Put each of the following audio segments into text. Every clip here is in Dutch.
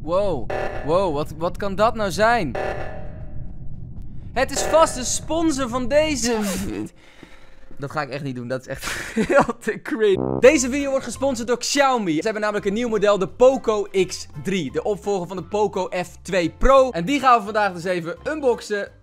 Wow, wat kan dat nou zijn? Het is vast de sponsor van deze... Dat ga ik echt niet doen, dat is echt heel te cringe. Deze video wordt gesponsord door Xiaomi. Ze hebben namelijk een nieuw model, de Poco X3. De opvolger van de Poco F2 Pro. En die gaan we vandaag dus even unboxen.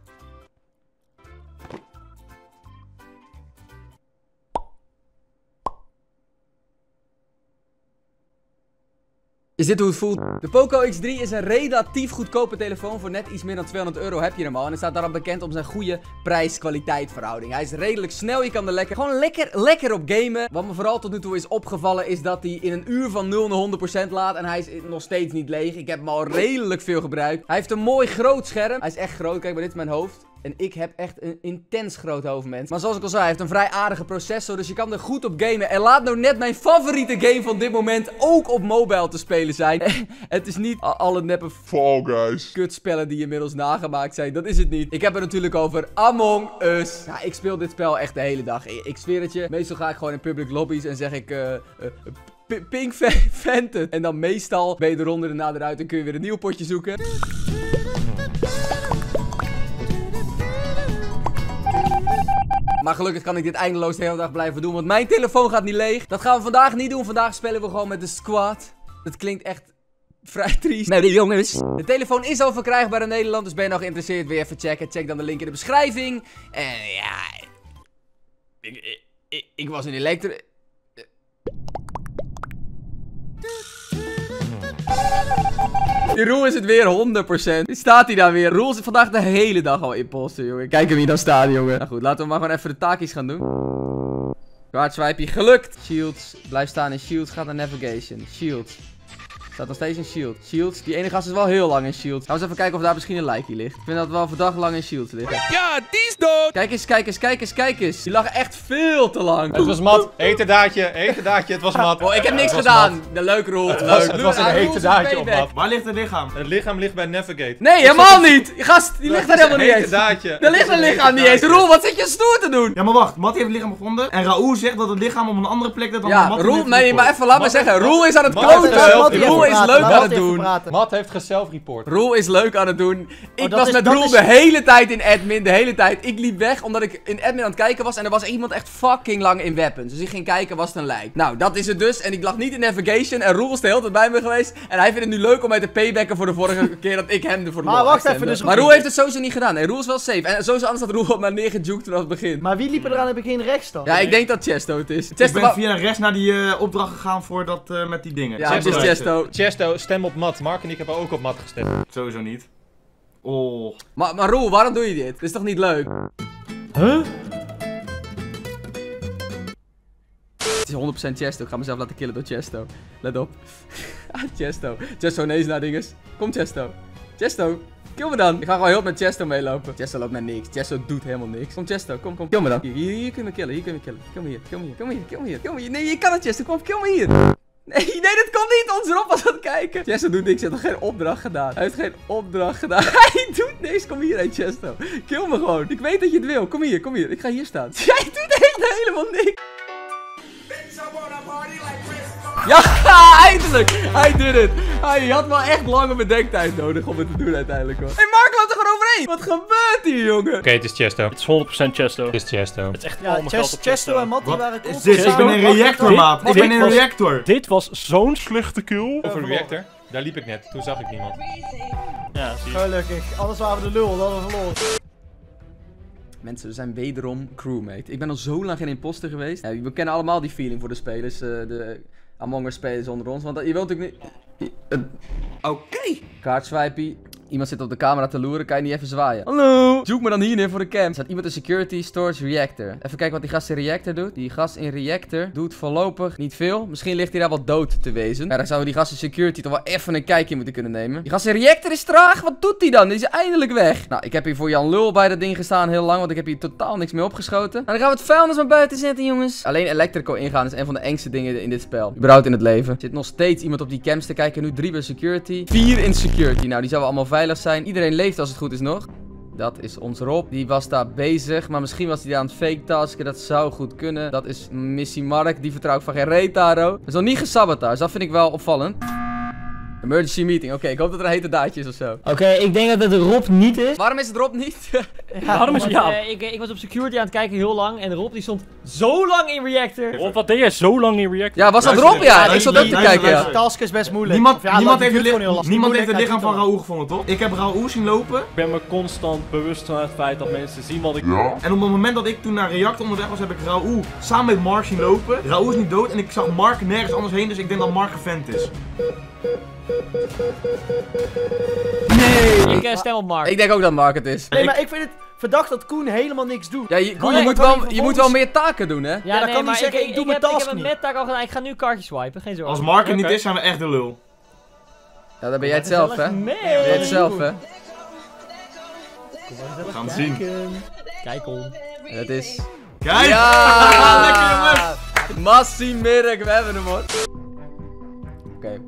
Is dit hoe het voelt? De Poco X3 is een relatief goedkope telefoon. Voor net iets meer dan 200 euro heb je hem al. En hij staat daarom bekend om zijn goede prijs-kwaliteit verhouding. Hij is redelijk snel, je kan er lekker op gamen. Wat me vooral tot nu toe is opgevallen is dat hij in een uur van 0 naar 100% laat. En hij is nog steeds niet leeg. Ik heb hem al redelijk veel gebruikt. Hij heeft een mooi groot scherm. Hij is echt groot, kijk maar, dit is mijn hoofd. En ik heb echt een intens groot hoofd, mensen. Maar zoals ik al zei, hij heeft een vrij aardige processor. Dus je kan er goed op gamen. En laat nou net mijn favoriete game van dit moment ook op mobile te spelen zijn. Het is niet alle neppe Fall Guys kutspellen die inmiddels nagemaakt zijn. Dat is het niet. Ik heb het natuurlijk over Among Us. Ja, ik speel dit spel echt de hele dag. Ik zweer het je. Meestal ga ik gewoon in public lobby's en zeg ik... Pink Vented. En dan meestal ben je de ronde erna eruit en kun je weer een nieuw potje zoeken. Maar gelukkig kan ik dit eindeloos de hele dag blijven doen, want mijn telefoon gaat niet leeg. Dat gaan we vandaag niet doen. Vandaag spelen we gewoon met de squad. Dat klinkt echt vrij triest. Nee, jongens. De telefoon is al verkrijgbaar in Nederland, dus ben je nog geïnteresseerd, weer even checken. Check dan de link in de beschrijving. En ja... Ik was in elektro... Roel is het weer 100%. Die staat hij daar weer. Roel zit vandaag de hele dag al in posten, jongen. Kijk hem hier dan staan, jongen. Nou goed, laten we maar gewoon even de taakjes gaan doen. Kaartswipe, gelukt. Shields, blijf staan in shields. Gaat naar navigation. Shields. Staat nog steeds in shield. Shields, die ene gast is wel heel lang in shields. Gaan we eens even kijken of daar misschien een likeje ligt. Ik vind dat wel verdacht lang in shields liggen. Ja, die is dood! Kijk eens. Die lag echt veel te lang. Het was mat. Heterdaadje, het was mat. Oh, ik heb niks gedaan. Leuk, Roel. Het was een heterdaadje op mat. Waar ligt het lichaam? Het lichaam ligt bij Navigate. Nee, helemaal niet. Gast, die ligt daar helemaal niet eens. Heterdaadje. Er ligt een lichaam niet eens. Roel, wat zit je stoer te doen? Ja, maar wacht. Matt heeft het lichaam gevonden. En Raoul zegt dat het lichaam op een andere plek ligt dan Ja, Matt. Roel, nee, maar even laat me zeggen. Roel is aan het Matt kloten. heeft Roel is leuk aan het doen. Mat heeft geself-report. Roel is leuk aan het doen. Ik dat was is- met dat Roel is- de hele tijd in admin. De hele tijd. Ik liep weg omdat ik in admin aan het kijken was. En er was iemand echt fucking lang in weapons. Dus ik ging kijken, was het een lijk. Nou, dat is het dus. En ik lag niet in navigation. En Roel is de hele tijd bij me geweest. En hij vindt het nu leuk om mij te paybacken voor de vorige keer dat ik hem ervoor Maar wacht even, dus- Maar Roel heeft het sowieso niet gedaan. Nee, Roel is wel safe. En sowieso anders had Roel op mij neergejukt vanaf het begin. Maar wie liep er aan het begin rechts dan? Ja, ik denk dat Chesto het is. Ik Chesto ben via rechts naar die opdracht gegaan voor dat met die dingen. Ja, het is Chesto. Chesto, stem op Mat. Mark en ik hebben ook op Mat gestemd. Sowieso niet. Oh. Maar Roel, waarom doe je dit? Dit is toch niet leuk? Huh? Het is 100% Chesto. Ik ga mezelf laten killen door Chesto. Let op. Chesto. Chesto, nee, naar dinges. Kom, Chesto. Chesto. Kill me dan. Ik ga gewoon heel met Chesto meelopen. Chesto loopt naar niks. Chesto doet helemaal niks. Kom, Chesto. Kom. Kill me dan. Hier kun je me killen. Kill me hier. Nee, je kan het, Chesto. Kom, kill me hier. Nee, dat komt niet. Ons erop was aan het kijken. Chesto doet niks. Hij heeft nog geen opdracht gedaan. Hij Hij doet niks. Kom hier, hey, Chesto. Kill me gewoon. Ik weet dat je het wil. Kom hier. Ik ga hier staan. Jij doet echt helemaal niks. Ja, eindelijk! Hij did it! Hij had wel echt lange bedenktijd nodig om het te doen uiteindelijk hoor. Hé, Mark, laat er gewoon overheen! Wat gebeurt hier, jongen? Oké, het is Chesto. Het is 100% Chesto. Het is Chesto. Het is echt Ja, allemaal geld op Chesto en Matt die Wat waren is constant dit? Ik ben samen. een reactor, maat. Ik ben een reactor. Dit was zo'n slechte kill. Over reactor. Daar liep ik net. Toen zag ik niemand. Ja, zie je. Gelukkig, anders waren we de lul, dat hadden we verloren. Mensen, we zijn wederom crewmate. Ik ben al zo lang geen imposter geweest. Ja, we kennen allemaal die feeling voor de spelers. De Among Us spelers onder ons. Want je wilt natuurlijk niet... Oké. Kaartswipey. Iemand zit op de camera te loeren, kan je niet even zwaaien? Hallo! Zoek me dan hier neer voor de cam. Er staat iemand in security, storage, reactor. Even kijken wat die gast in reactor doet. Die gast in reactor doet voorlopig niet veel. Misschien ligt hij daar wel dood te wezen. Ja, dan zouden we die gast in security toch wel even een kijkje moeten kunnen nemen. Die gast in reactor is traag. Wat doet hij dan? Die is eindelijk weg. Nou, ik heb hier voor Jan Lul bij dat ding gestaan heel lang. Want ik heb hier totaal niks meer opgeschoten. Nou, dan gaan we het vuilnis maar buiten zetten, jongens. Alleen electrical ingaan is een van de engste dingen in dit spel. Überhaupt in het leven. Er zit nog steeds iemand op die cams te kijken. Nu 3 bij security. 4 in security. Nou, die zouden allemaal veilig zijn. Iedereen leeft als het goed is nog. Dat is ons Rob. Die was daar bezig. Maar misschien was hij daar aan het fake tasken. Dat zou goed kunnen. Dat is Missy Mark. Die vertrouw ik van geen reet, Taro. Dat is nog niet gesabotage. Dat vind ik wel opvallend. Emergency meeting. Oké, ik hoop dat er een hete daadje is of zo. Oké, ik denk dat het Rob niet is. Waarom is het Rob niet? Waarom is het ja? Ik was op security aan het kijken heel lang en Rob die stond zo lang in reactor. Rob, wat deed jij zo lang in reactor? Ja, was dat Luister, Rob? Ja, ik luister, zat ook te luister, kijken, ja. De task is best moeilijk. Niemand, Of ja, niemand het heeft duurt gewoon heel lastig. niemand heeft het Moeilijk, lichaam van hij Raoul gevonden, toch? Ik heb Raoul zien lopen. Ik ben me constant bewust van het feit dat mensen zien wat ik Ja. En op het moment dat ik toen naar reactor onderweg was, heb ik Raoul samen met Mark zien lopen. Raoul is niet dood en ik zag Mark nergens anders heen, dus ik denk dat Mark gevent is. Nee! Ik stem op Mark. Ik denk ook dat Mark het is. Nee, maar ik vind het verdacht dat Koen helemaal niks doet. Ja, Koen, Nee, je moet kan wel, niet je moet wel meer taken doen, hè? Ja, dan kan hij maar zeggen, ik doe mijn heb task een niet. medtaak al gedaan. Ik ga nu kaartjes swipen, geen zorgen. Als Mark er niet Oké. is, zijn we echt de lul. Ja, dan ben jij het zelf, hè? Nee. Ben jij het zelf, hè? We gaan het zien. Kijk om. En dat is... Kijk! Ja! Lekker jongens! Massie Mirk, we hebben hem, hoor. Oké.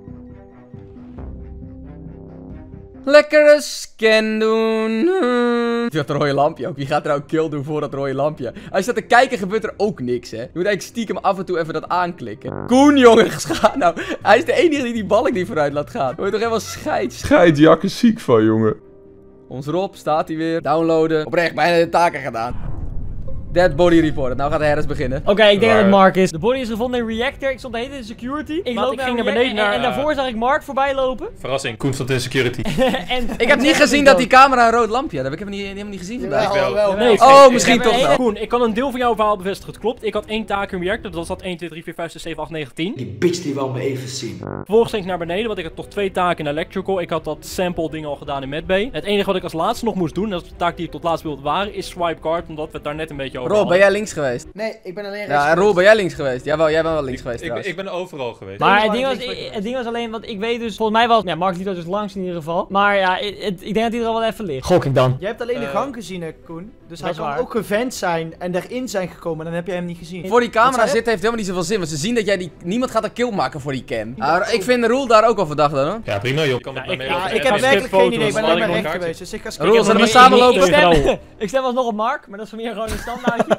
Lekkere scan doen. Dat rode lampje ook. Wie gaat er ook kill doen voor dat rode lampje? Als je staat te kijken, gebeurt er ook niks, hè? Je moet eigenlijk stiekem af en toe even dat aanklikken. Koen, jongens, ga nou. Hij is de enige die balk niet vooruit laat gaan. Word je toch helemaal scheids? Scheidjakken ziek van, jongen. Ons Rob staat hij weer. Downloaden. Oprecht, bijna de taken gedaan. Dead body report. Nou gaat de Harris beginnen. Oké, ik denk dat het Waar? Mark is. De body is gevonden in reactor. Ik stond de hele tijd in security. Ik Wat, loop ik ging naar reactor beneden naar, en daarvoor zag ik Mark voorbij lopen. Verrassing, Koen stond in security. En Ik heb niet gezien dat die camera een rood lampje had. Dat heb ik helemaal niet gezien vandaag. wel. wel. Nee, Oh, ik misschien heb toch een- wel. Koen, ik kan een deel van jouw verhaal bevestigen. Het klopt. Ik had 1 taak in reactor. Dat zat 1, 2, 3, 4, 5, 6, 7, 8, 9, 10. Die bitch die wil me even zien. Vervolgens ging ik naar beneden, want ik had toch 2 taken in electrical. Ik had dat sample ding al gedaan in medbay. Het enige wat ik als laatste nog moest doen, en dat is de taak die ik tot laatst wilde waren, is swipe card, omdat we het daar net een beetje over Rob, ben hadden. jij links geweest? Nee, ik ben alleen rechts. Ja, en Roel, ben jij links geweest? Jawel, jij bent wel links geweest Ik trouwens. ben overal geweest. Maar Nee, het ding was alleen, want ik weet dus, volgens mij was, ja, Mark liep er dus langs in ieder geval. Maar ja, ik denk dat hij er al wel even ligt. Gok ik dan. Jij hebt alleen de gang gezien, hè, Koen. Dus hij is kan waar. ook gevent zijn en daarin zijn gekomen. Dan heb jij hem niet gezien. Voor die camera Wat zei je? zitten heeft helemaal niet zoveel zin, want ze zien dat jij die... Niemand gaat een kill maken voor die cam. Ik vind Roel daar ook al verdacht dan, hoor. Ja, prima joh. Kan Ja, het bij ik- mij ja, over Ik de heb app. werkelijk geen foto's, idee. Ik ben dan alleen had maar ik recht een geweest. Dus ik ga Roel, skippen. zullen we Nee, samen ik lopen? stem- Ik stem alsnog op Mark, maar dat is voor meer gewoon een standaardje.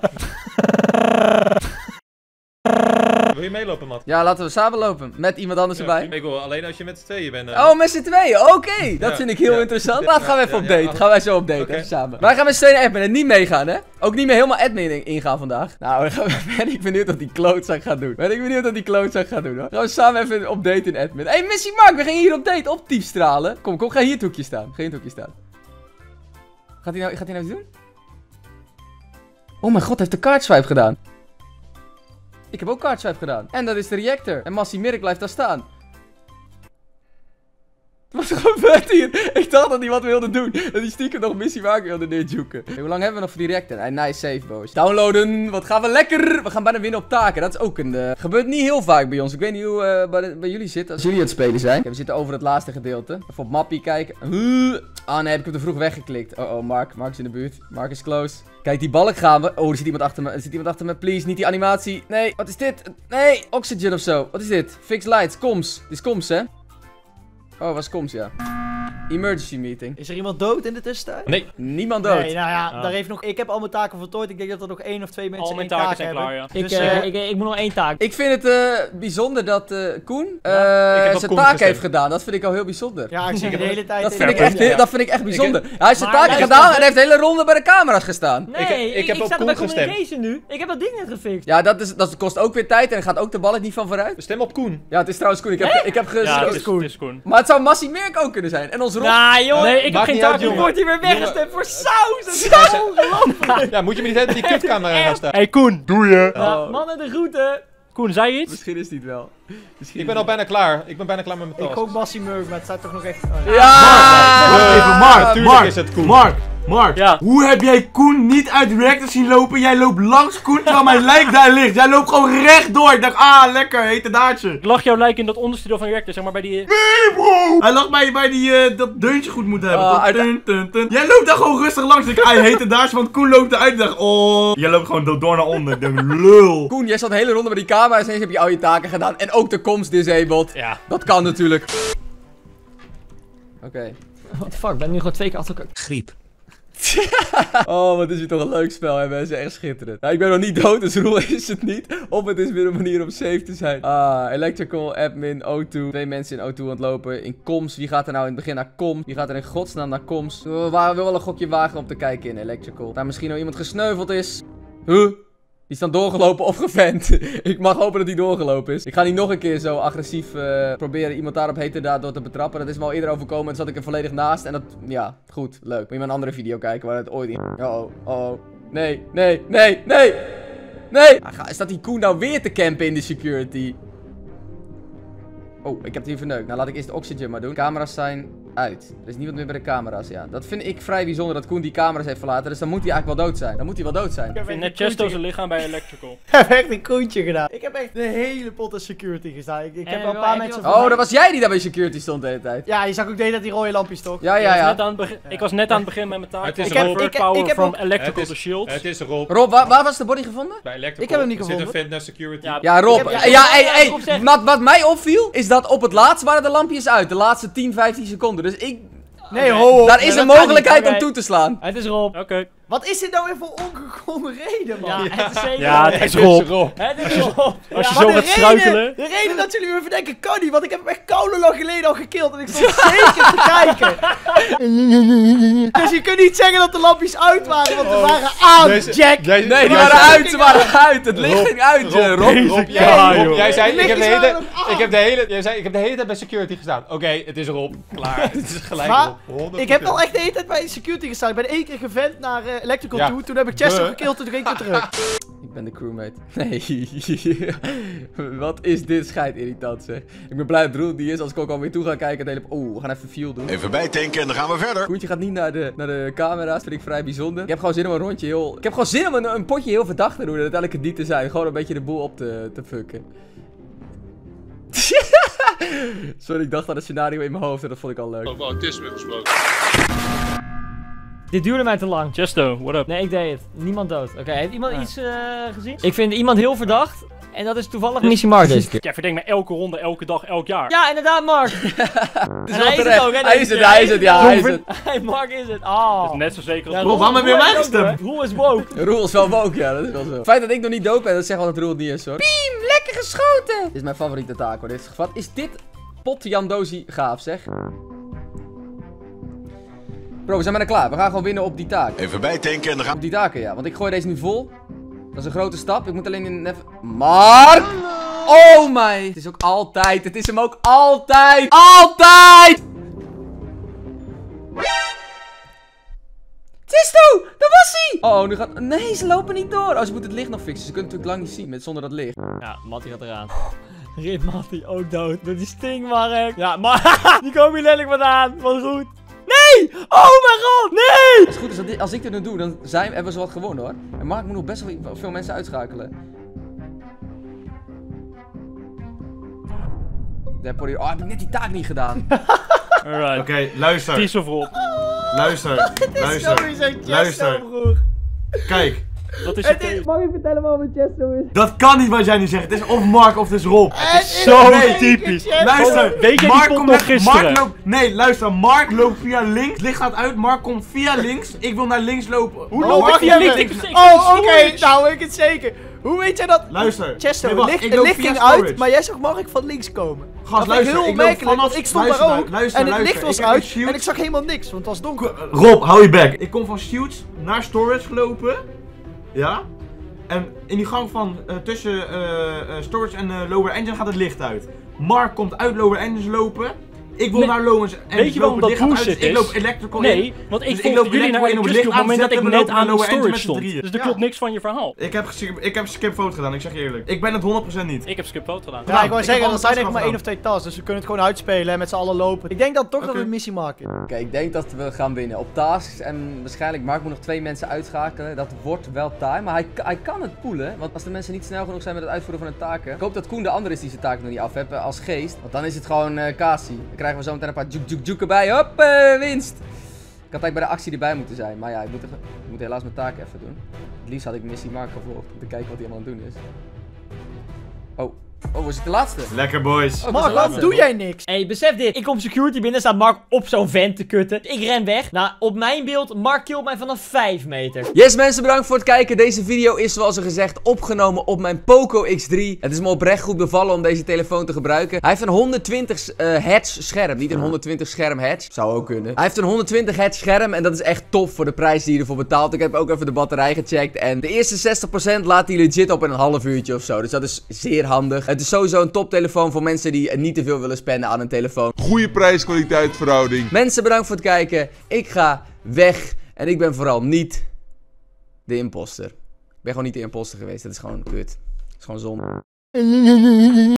Wil je meelopen, Matt? Ja, laten we samen lopen. Met iemand anders Ja, erbij. ik wil alleen als je met z'n tweeën bent. Oh, met z'n tweeën. Oké, dat Ja, vind ik heel ja. interessant. Laat gaan we even Ja, op ja, date. ja. Gaan wij zo op date, Oké. even samen. Wij gaan met Steen en admin en niet meegaan, hè? Ook niet meer helemaal admin ingaan vandaag. Nou, ben ik benieuwd wat die klootzak gaat doen. Ben ik benieuwd wat die klootzak gaat doen, hoor. Gaan we samen even op date in admin. Hé, Missy Mark, we gingen hier op date. Op Diefstralen. Kom, ga hier het hoekje staan. Ga hier het hoekje staan. Gaat hij nou iets doen? Oh mijn god, hij heeft de kaartswipe gedaan. Ik heb ook kaartswipe gedaan. En dat is de reactor. En Massie Mirk blijft daar staan. Wat gebeurt hier? Ik dacht dat hij wat wilde doen. Dat hij stiekem nog missie maken wilde neerjuken. Hey, hoe lang hebben we nog voor die reactor? Hey, nice save, boys. Downloaden. Wat gaan we lekker. We gaan bijna winnen op taken. Dat is ook een... gebeurt niet heel vaak bij ons. Ik weet niet hoe bij jullie zit. Als jullie aan het spelen zijn. Kijk, we zitten over het laatste gedeelte. Even op mappie kijken. Ah nee, heb ik hem te vroeg weggeklikt. Oh, Mark. Mark is in de buurt. Mark is close. Kijk, die balk gaan we. Oh, er zit iemand achter me. Er zit iemand achter me. Please, niet die animatie. Nee, wat is dit? Nee, oxygen of zo. Wat is dit? Fix lights. Koms. Dit is Koms, hè? Oh, was Koms, ja. Emergency meeting. Is er iemand dood in de tussentijd? Nee. Niemand dood. Nee, nou ja, Ah. daar heeft nog... Ik heb al mijn taken voltooid. Ik denk dat er nog 1 of 2 mensen Al mijn één taken taak zijn hebben. klaar, ja. Ik moet nog 1 taak. Ik vind het bijzonder dat Koen ik heb op zijn Koen taak gestemd. heeft gedaan. Dat vind ik al heel bijzonder. Ja, ik zie de hele tijd... Dat in vind, de ik echt, cam, ja. dat vind ik echt bijzonder. Hij heeft zijn Maar taken luister, gedaan en heeft de hele ronde bij de camera's gestaan. Nee, ik heb op sta Koen bij gestemd. communication nu. Ik heb dat ding net gefixt. Ja, dat kost ook weer tijd en dan gaat ook de balk niet van vooruit. Stem op Koen. Ja, het is trouwens Koen. Ik heb Ja, het Koen. is Koen. Maar het zou Massie Mirk ook kunnen zijn. En ons Rob. Nou, jongen. Nee, ik heb Maakt geen niet taak, uit, Je jongen. wordt hier weer weggestemd voor saus. Dat is zo ongelooflijk. Ja, moet je me niet helemaal die kutcamera gaan staan. Hey Koen. Doe je? Ja, mannen, de groeten. Koen, zei je iets? Misschien is die het wel. Misschien Ik ben al bijna klaar. Ik ben bijna klaar met mijn Ik task. ook Massie Murk, maar het staat toch nog echt... oh, ja. Ja! Wacht even, Mark, tuurlijk Mark, is het Koen. Mark, Ja. hoe heb jij Koen niet uit de reactor zien lopen? Jij loopt langs Koen terwijl mijn lijk daar ligt. Jij loopt gewoon rechtdoor. Ik dacht, lekker, hete daadje. Ik lag jouw lijk in dat onderste deel van reactor, zeg maar bij die... Hij lag bij die, dat deuntje goed moeten hebben. Oh, toch? uit- Tun, tun, tun. Jij loopt daar gewoon rustig langs. Ik hete daadje, want Koen loopt eruit. Ik dacht, jij loopt gewoon door naar onder. Ik dacht, lul. Koen, jij zat de hele ronde bij die camera's en ineens heb je al je taken gedaan. En ook de comms disabled. Ja. Dat kan natuurlijk. Oké. What the fuck, ben nu gewoon 2 keer achter elkaar. Griep. Oh, wat is hier toch een leuk spel, hè mensen. Echt schitterend. Nou, ik ben nog niet dood, dus Roel is het niet. Of het is weer een manier om safe te zijn. Electrical, admin, O2. 2 mensen in O2 aan het lopen. In Coms. Wie gaat er nou in het begin naar Coms? Wie gaat er in godsnaam naar Coms? We willen wel een gokje wagen om te kijken in Electrical. Daar misschien nog iemand gesneuveld is. Huh? Die is dan doorgelopen of gevent. Ik mag hopen dat hij doorgelopen is. Ik ga niet nog een keer zo agressief proberen iemand daarop heterdaad door te betrappen. Dat is me al eerder overkomen en zat ik er volledig naast. En dat, ja, goed, leuk. Moet je maar een andere video kijken waar het ooit in... Oh. Nee. Staat die Koen nou weer te campen in de security? Oh, ik heb het hier verneukt. Nou, laat ik eerst de oxygen maar doen. Camera's zijn uit. Er is niemand meer bij de camera's, ja. Dat vind ik vrij bijzonder dat Koen die camera's heeft verlaten. Dus dan moet hij eigenlijk wel dood zijn. Ik vind net Chesto zijn lichaam bij Electrical. Ik heb echt een koentje gedaan. Ik heb echt de hele pot aan security gestaan. Ik heb wel een paar mensen... Oh, dat was jij die daar bij security stond de hele tijd. Ja, je zag ook dat die rode lampjes toch? Ja. Ik was net aan het begin met mijn taak. Het is Ik heb Rob. power heb from ook- electrical to shields. Het is Rob. Rob, waar was de body gevonden? Bij Electrical. Ik heb hem niet Er zit gevonden. een vent naar security. Ja, Rob. Ik heb- Hey. Rob zegt- Wat mij opviel, is dat op het laatst waren de lampjes uit. De laatste 10, 15 seconden. Dus Nee, ho. daar is dat een kan mogelijkheid niet. om Oké. toe te slaan. Het is Rob. Oké. Wat is dit nou weer voor ongegronde reden, man? Ja, het is zeker. Ja, het is Rob. Het is Rob. Als je Maar zo de gaat struikelen. De reden dat jullie me verdenken kan niet, want ik heb hem echt koude lang geleden al gekild en ik stond zeker te kijken. Dus je kunt niet zeggen dat de lampjes uit waren, want ze waren aan, Jack. Nee, die waren uit. Ze waren uit. Het licht ging uit, Rob. Rob, jij zei, Die ik heb lichten de zijn hele, ik heb de hele tijd bij security gestaan. Oké, het is Rob. Klaar. Het is gelijk Maar Rob. 100%. ik heb al echt de hele tijd bij security gestaan. Ik ben 1 keer gevent naar Electrical Ja. toe, toen heb ik Chester gekild en toen ging ik weer terug. Ik ben de crewmate. Nee. Wat is dit scheidirritant, zeg. Ik ben blij dat Roel die is. Als ik ook alweer toe ga kijken. We gaan even fuel doen. Even bijtanken en dan gaan we verder. Koentje gaat niet naar de camera's. Vind ik vrij bijzonder. Ik heb gewoon zin om een rondje heel... Ik heb gewoon zin om een potje heel verdacht te doen. En uiteindelijk het niet te zijn. Gewoon een beetje de boel op te fucken. Sorry, ik dacht aan het scenario in mijn hoofd. En dat vond ik al leuk. Over autisme gesproken. Dit duurde mij te lang. Chesto, what up? Nee, ik deed het. Niemand dood. Oké, heeft iemand iets gezien? Ik vind iemand heel verdacht. En dat is toevallig Missie Mark deze keer. Jij verdenkt me elke ronde, elke dag, elk jaar. Ja, inderdaad, Mark. Het is En wel hij is het terecht. ook, hè, Hij is deze het, keer. hij is het, ja, hij is het. Hey, Mark is het. Oh. Dat is net zo zeker als Ja, Rob. waarom heb je Roel mij is ook gestemd? woke. Roel is woke. Roel is wel woke, ja, dat is wel zo. Het feit dat ik nog niet dood ben, dat zegt wel dat Roel het niet is, hoor. Piem, lekker geschoten! Dit is mijn favoriete taak, hoor. Wat is dit pot Jandozi gaaf, zeg. Bro, we zijn bijna klaar. We gaan gewoon winnen op die taak. Even bijtanken en dan gaan Op die taken, ja. Want ik gooi deze nu vol. Dat is een grote stap. Ik moet alleen in even... Mark! Oh my! Het is ook altijd. Het is hem ook altijd. Altijd! Tisto! Daar was hij! Oh, nu gaat... Nee, ze lopen niet door. Oh, ze moeten het licht nog fixen. Ze kunnen het natuurlijk lang niet zien met zonder dat licht. Ja, Mattie gaat eraan. Rip Mattie ook dood. Door die stingmark. Ja, maar die komen hier letterlijk wat aan. Wat goed. Nee! Oh mijn god! Nee! Als het goed is, als ik dit nu doe, dan hebben we zo wat gewonnen, hoor. En Mark moet nog best wel veel mensen uitschakelen. Oh, heb ik net die taak niet gedaan. Alright. Oké, luister. Ties of Rob. Luister. Luister. broer. Kijk. Dat is je thee. Mag ik vertellen waarom het Chester is? Dat kan niet wat jij nu zegt. Het is of Mark of het is Rob. Zo Nee, typisch. Luister, Weet je die pot nog net- gisteren? Mark loopt, nee, luister, Mark loopt via links. Het licht gaat uit, Mark komt via links. Ik wil naar links lopen. Hoe Oh, loop ik wacht via even. links? Oh, oké, nou weet ik het zeker. Hoe weet jij dat? Luister. Chester, Nee, wacht, het ik loop licht via ging storage. uit, maar jij zag Mark van links komen. Gast, Dat vind ik luister, heel ik loop opmerkelijk, vanaf... want ik stond luister, daar ook luister, en het luister, licht was ik heb uit een shield. en ik zag helemaal niks, want het was donker. Rob, hou je bek. Ik kom van Shoots naar Storage gelopen. Ja. En in die gang van tussen Storage en Lower Engine gaat het licht uit. Mark komt uit Lower Engine lopen. Ik wil Nee, naar Lower Engine weet je waarom dat lopen. Het licht gaat bullshit uit, is? Ik loop Electrical in. Nee, want ik Dus ik volgde loop jullie naar Electrical in op het Electricity op het moment dat ik licht net aanzetten, aan de we lopen storage met z'n stond. drieën. Dus er Ja. klopt niks van je verhaal. Ik heb skip vote gedaan, ik zeg je eerlijk. Ik ben het 100% niet. Ik heb skip vote gedaan. Ja, ik wou ik zeggen, heb er zijn alles echt maar 1 of 2 tasks, dus we kunnen het gewoon uitspelen en met z'n allen lopen. Ik denk dan toch dat we Oké. een missie maken. Oké, ik denk dat we gaan winnen op tasks en waarschijnlijk Mark moet nog 2 mensen uitschakelen. Dat wordt wel time, maar hij kan het poelen. Want als de mensen niet snel genoeg zijn met het uitvoeren van hun taken. Ik hoop dat Koen de andere is die zijn taak nog niet af heeft als geest. Want dan is het gewoon Kasi. Dan krijgen we zo meteen een paar juke erbij. Hop, winst! Ik had eigenlijk bij de actie erbij moeten zijn, maar ja, ik moet helaas mijn taak even doen. Het liefst had ik missie Mark gevolgd om te kijken wat hij allemaal aan het doen is. Oh. Oh, we zitten de laatste. Lekker boys. Oh, dat is Mark, de waarom laatste. doe jij niks? Hey, besef dit. Ik kom security binnen, staat Mark op zo'n vent te kutten. Ik ren weg. Nou, op mijn beeld, Mark killt mij vanaf 5 meter. Yes mensen, bedankt voor het kijken. Deze video is zoals al gezegd opgenomen op mijn Poco X3. Het is me oprecht goed bevallen om deze telefoon te gebruiken. Hij heeft een 120 hertz scherm, niet een 120 scherm hertz. Zou ook kunnen. Hij heeft een 120 hertz scherm en dat is echt tof voor de prijs die je ervoor betaalt. Ik heb ook even de batterij gecheckt en de eerste 60% laat hij legit op in een half uurtje of zo. Dus dat is zeer handig. Het is sowieso een toptelefoon voor mensen die niet te veel willen spenden aan een telefoon. Goede prijs-kwaliteit verhouding. Mensen, bedankt voor het kijken. Ik ga weg en ik ben vooral niet de imposter. Ik ben gewoon niet de imposter geweest. Dat is gewoon kut. Dat is gewoon zonde.